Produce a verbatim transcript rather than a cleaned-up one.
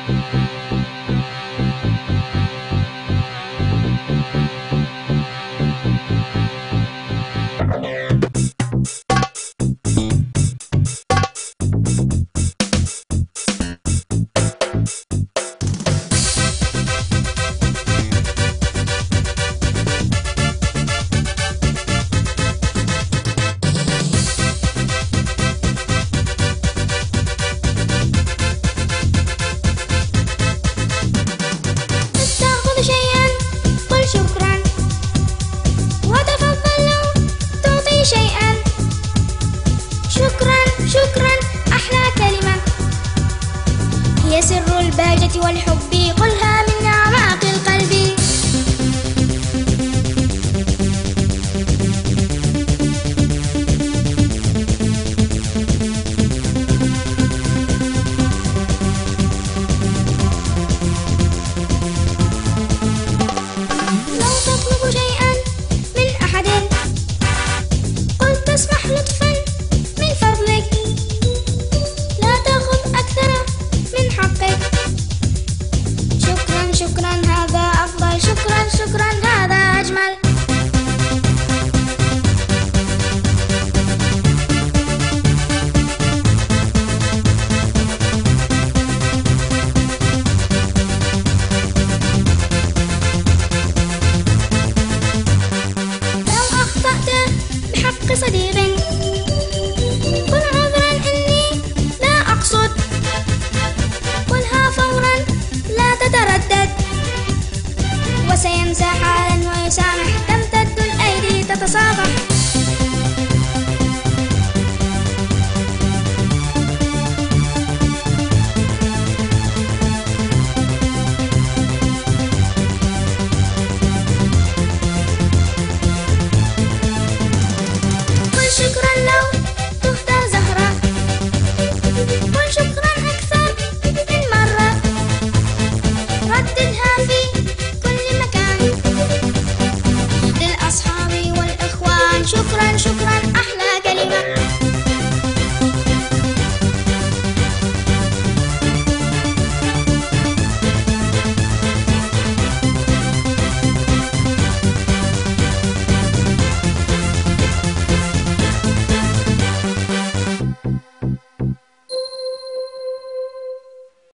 هي سر البهجة والحب، قلها من أعماق القلب. لو تطلب شيئا من أحد قل تسمح لطفا من فضلك، لا تأخذ أكثر من حقك. شكرا شكرا هذا أفضل، شكرا شكرا هذا أجمل. لو أخطأت بحق صديق قل عذرا إني لا أقصد، قلها فورا لا تتردد، وسينسى حالا ويسامح. تمتد الأيدي تتصافح. قل شكرا له